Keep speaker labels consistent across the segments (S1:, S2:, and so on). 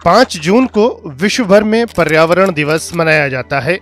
S1: 5 जून को विश्व भर में पर्यावरण दिवस मनाया जाता है।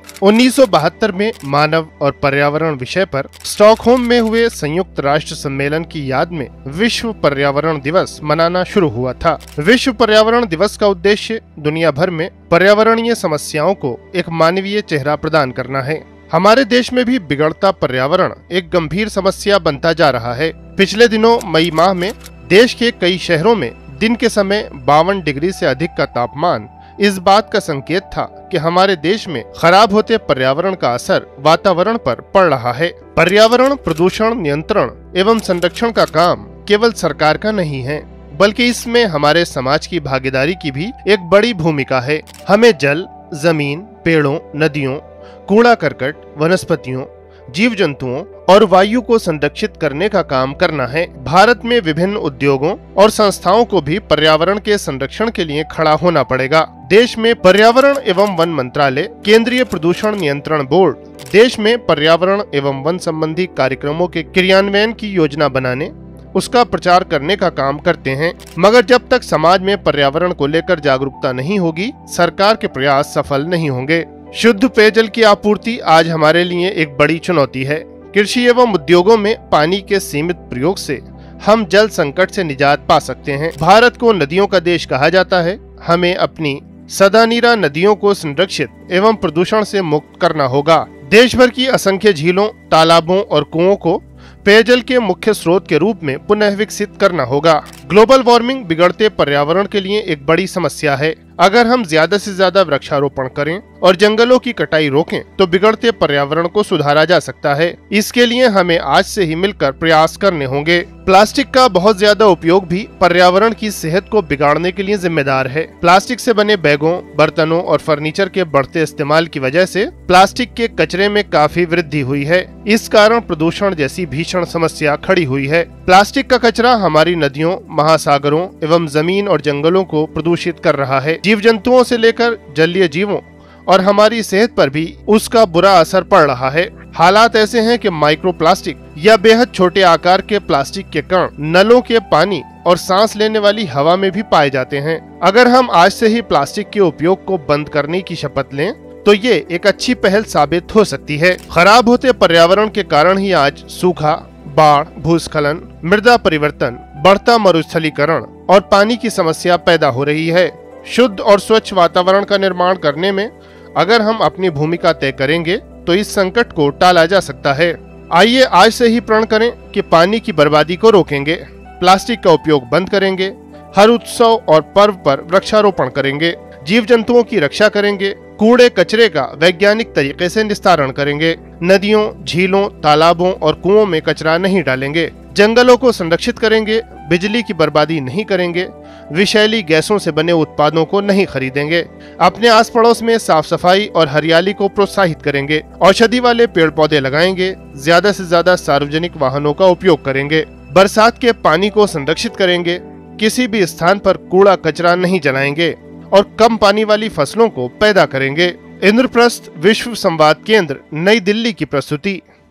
S1: 1972 में मानव और पर्यावरण विषय पर स्टॉकहोम में हुए संयुक्त राष्ट्र सम्मेलन की याद में विश्व पर्यावरण दिवस मनाना शुरू हुआ था। विश्व पर्यावरण दिवस का उद्देश्य दुनिया भर में पर्यावरणीय समस्याओं को एक मानवीय चेहरा प्रदान करना है। हमारे देश में भी बिगड़ता पर्यावरण एक गंभीर समस्या बनता जा रहा है। पिछले दिनों मई माह में देश के कई शहरों में दिन के समय 52 डिग्री से अधिक का तापमान इस बात का संकेत था कि हमारे देश में खराब होते पर्यावरण का असर वातावरण पर पड़ रहा है। पर्यावरण प्रदूषण नियंत्रण एवं संरक्षण का काम केवल सरकार का नहीं है, बल्कि इसमें हमारे समाज की भागीदारी की भी एक बड़ी भूमिका है। हमें जल, जमीन, पेड़ों, नदियों, कूड़ा करकट, वनस्पतियों, जीव जंतुओं और वायु को संरक्षित करने का काम करना है। भारत में विभिन्न उद्योगों और संस्थाओं को भी पर्यावरण के संरक्षण के लिए खड़ा होना पड़ेगा। देश में पर्यावरण एवं वन मंत्रालय, केंद्रीय प्रदूषण नियंत्रण बोर्ड देश में पर्यावरण एवं वन संबंधी कार्यक्रमों के क्रियान्वयन की योजना बनाने, उसका प्रचार करने का काम करते हैं। मगर जब तक समाज में पर्यावरण को लेकर जागरूकता नहीं होगी, सरकार के प्रयास सफल नहीं होंगे। शुद्ध पेयजल की आपूर्ति आज हमारे लिए एक बड़ी चुनौती है। कृषि एवं उद्योगों में पानी के सीमित प्रयोग से हम जल संकट से निजात पा सकते हैं। भारत को नदियों का देश कहा जाता है। हमें अपनी सदानीरा नदियों को संरक्षित एवं प्रदूषण से मुक्त करना होगा। देश भर की असंख्य झीलों, तालाबों और कुओं को पेयजल के मुख्य स्रोत के रूप में पुनः विकसित करना होगा। ग्लोबल वार्मिंग बिगड़ते पर्यावरण के लिए एक बड़ी समस्या है। अगर हम ज्यादा से ज्यादा वृक्षारोपण करें और जंगलों की कटाई रोकें, तो बिगड़ते पर्यावरण को सुधारा जा सकता है। इसके लिए हमें आज से ही मिलकर प्रयास करने होंगे। प्लास्टिक का बहुत ज्यादा उपयोग भी पर्यावरण की सेहत को बिगाड़ने के लिए जिम्मेदार है। प्लास्टिक से बने बैगों, बर्तनों और फर्नीचर के बढ़ते इस्तेमाल की वजह से प्लास्टिक के कचरे में काफी वृद्धि हुई है। इस कारण प्रदूषण जैसी भीषण समस्या खड़ी हुई है। प्लास्टिक का कचरा हमारी नदियों, महासागरों एवं जमीन और जंगलों को प्रदूषित कर रहा है। जीव जंतुओं से लेकर जलीय जीवों और हमारी सेहत पर भी उसका बुरा असर पड़ रहा है। हालात ऐसे हैं कि माइक्रोप्लास्टिक या बेहद छोटे आकार के प्लास्टिक के कण नलों के पानी और सांस लेने वाली हवा में भी पाए जाते हैं। अगर हम आज से ही प्लास्टिक के उपयोग को बंद करने की शपथ लें, तो ये एक अच्छी पहल साबित हो सकती है। खराब होते पर्यावरण के कारण ही आज सूखा, बाढ़, भूस्खलन, मृदा परिवर्तन, बढ़ता मरुस्थलीकरण और पानी की समस्या पैदा हो रही है। शुद्ध और स्वच्छ वातावरण का निर्माण करने में अगर हम अपनी भूमिका तय करेंगे, तो इस संकट को टाला जा सकता है। आइए आज से ही प्रण करें कि पानी की बर्बादी को रोकेंगे, प्लास्टिक का उपयोग बंद करेंगे, हर उत्सव और पर्व पर वृक्षारोपण करेंगे, जीव जंतुओं की रक्षा करेंगे, कूड़े कचरे का वैज्ञानिक तरीके से निस्तारण करेंगे, नदियों, झीलों, तालाबों और कुओं में कचरा नहीं डालेंगे, जंगलों को संरक्षित करेंगे, बिजली की बर्बादी नहीं करेंगे, विषैली गैसों से बने उत्पादों को नहीं खरीदेंगे, अपने आस पड़ोस में साफ सफाई और हरियाली को प्रोत्साहित करेंगे, औषधि वाले पेड़ पौधे लगाएंगे, ज्यादा से ज्यादा सार्वजनिक वाहनों का उपयोग करेंगे, बरसात के पानी को संरक्षित करेंगे, किसी भी स्थान पर कूड़ा कचरा नहीं जलाएंगे और कम पानी वाली फसलों को पैदा करेंगे। इंद्रप्रस्थ विश्व संवाद केंद्र, नई दिल्ली की प्रस्तुति।